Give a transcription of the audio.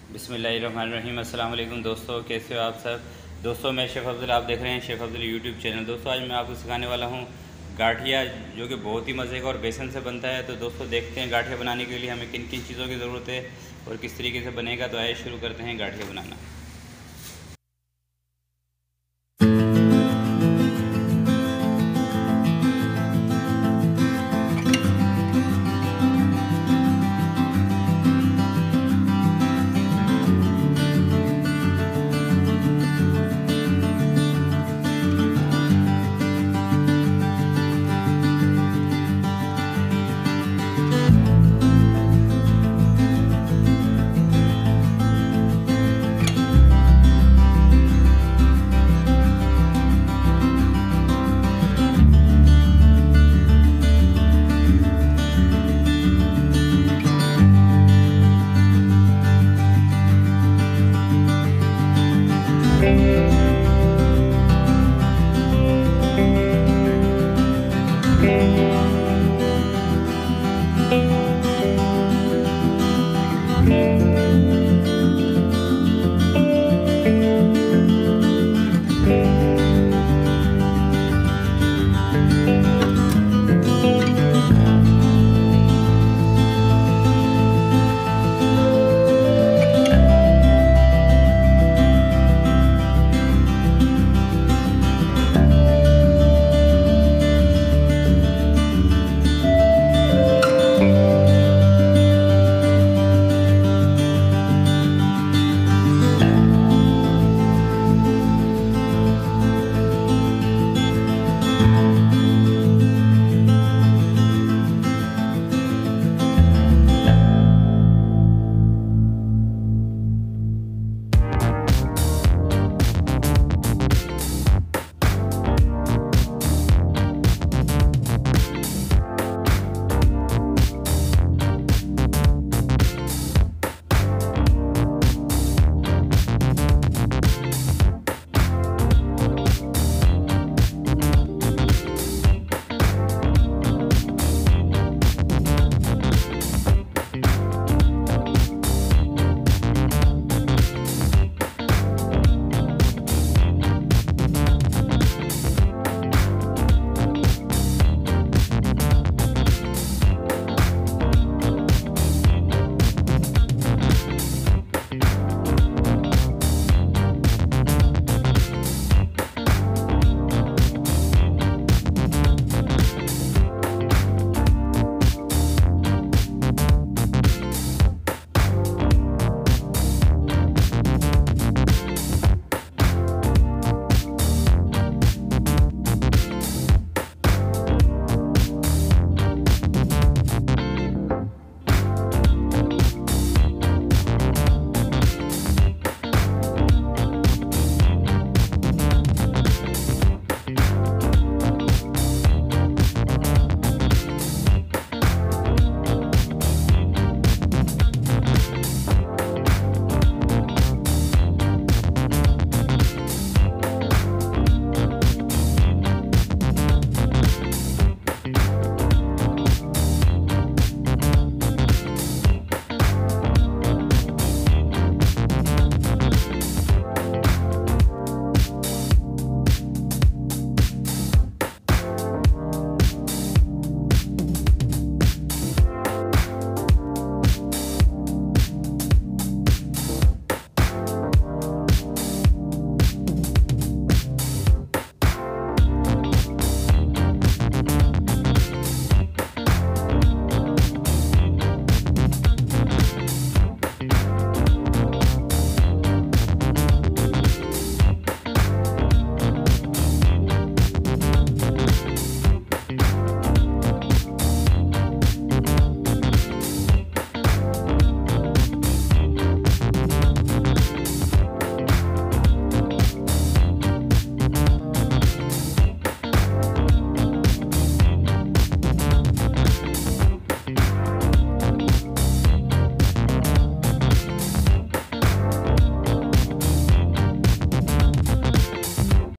बिस्मिल्लाहिर्रहमानिर्रहीम। अस्सलाम वालेकुम दोस्तों, कैसे हो आप सब। दोस्तों मैं शेफ़ अफ़ज़ल, आप देख रहे हैं शेफ़ अफ़ज़ल यूट्यूब चैनल। दोस्तों आज मैं आपको सिखाने वाला हूँ गाठिया, जो कि बहुत ही मज़े का और बेसन से बनता है। तो दोस्तों देखते हैं गाठिया बनाने के लिए हमें किन किन चीज़ों की ज़रूरत है और किस तरीके से बनेगा। तो आइए शुरू करते हैं गाठिया बनाना।